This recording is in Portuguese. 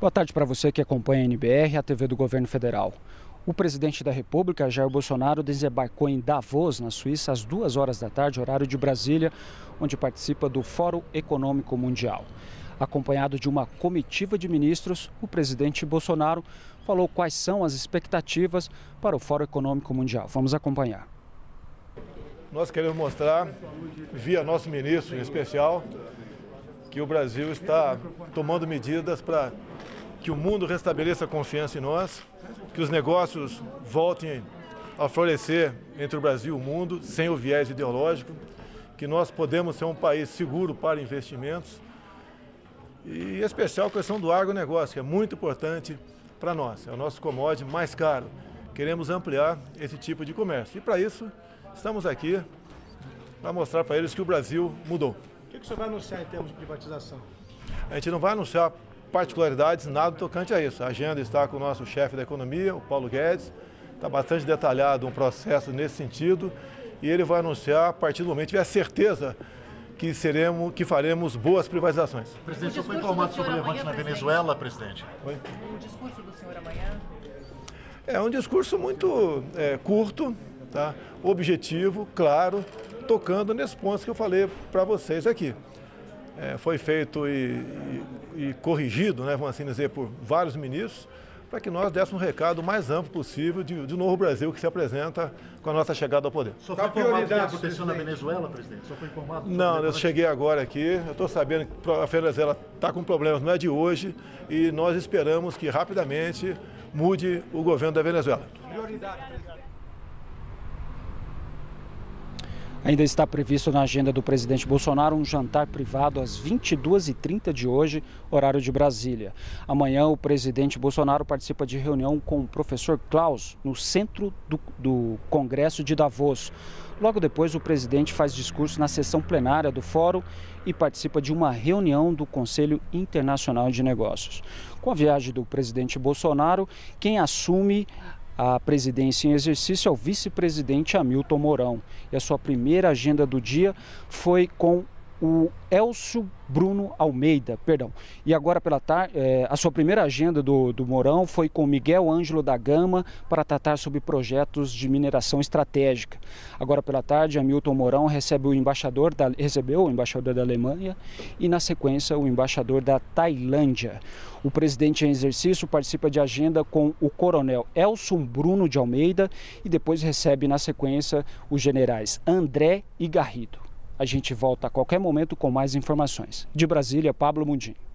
Boa tarde para você que acompanha a NBR, a TV do Governo Federal. O presidente da República, Jair Bolsonaro, desembarcou em Davos, na Suíça, às 2 horas da tarde, horário de Brasília, onde participa do Fórum Econômico Mundial. Acompanhado de uma comitiva de ministros, o presidente Bolsonaro falou quais são as expectativas para o Fórum Econômico Mundial. Vamos acompanhar. Nós queremos mostrar, via nosso ministro em especial, que o Brasil está tomando medidas para que o mundo restabeleça a confiança em nós, que os negócios voltem a florescer entre o Brasil e o mundo, sem o viés ideológico, que nós podemos ser um país seguro para investimentos e, em especial, a questão do agronegócio, que é muito importante para nós. É o nosso commodity mais caro. Queremos ampliar esse tipo de comércio. E, para isso, estamos aqui para mostrar para eles que o Brasil mudou. O que o senhor vai anunciar em termos de privatização? A gente não vai anunciar particularidades, nada tocante a isso. A agenda está com o nosso chefe da economia, o Paulo Guedes. Está bastante detalhado um processo nesse sentido e ele vai anunciar a partir do momento que tiver certeza que faremos boas privatizações. Presidente, o senhor foi informado sobre o levante na Venezuela, presidente? Oi? O discurso do senhor amanhã? É um discurso muito curto, tá? Objetivo, claro, tocando nesses pontos que eu falei para vocês aqui. Foi feito e corrigido, né, vamos assim dizer, por vários ministros, para que nós dessemos um recado mais amplo possível de novo Brasil que se apresenta com a nossa chegada ao poder. O senhor foi informado do que aconteceu na Venezuela, presidente? O senhor foi informado? Não, eu cheguei agora aqui, eu estou sabendo que a Venezuela está com problemas, não é de hoje, e nós esperamos que rapidamente mude o governo da Venezuela. Ainda está previsto na agenda do presidente Bolsonaro um jantar privado às 22h30 de hoje, horário de Brasília. Amanhã, o presidente Bolsonaro participa de reunião com o professor Klaus, no centro do Congresso de Davos. Logo depois, o presidente faz discurso na sessão plenária do Fórum e participa de uma reunião do Conselho Internacional de Negócios. Com a viagem do presidente Bolsonaro, quem assume a presidência em exercício é o vice-presidente Hamilton Mourão. E a sua primeira agenda do dia foi com o Elcio Bruno Almeida, E agora pela tarde, a sua primeira agenda do Mourão foi com Miguel Ângelo da Gama para tratar sobre projetos de mineração estratégica. Agora pela tarde, Hamilton Mourão recebeu o embaixador da Alemanha e, na sequência, o embaixador da Tailândia. O presidente em exercício participa de agenda com o coronel Elcio Bruno de Almeida e depois recebe, na sequência, os generais André e Garrido. A gente volta a qualquer momento com mais informações. De Brasília, Pablo Mundim.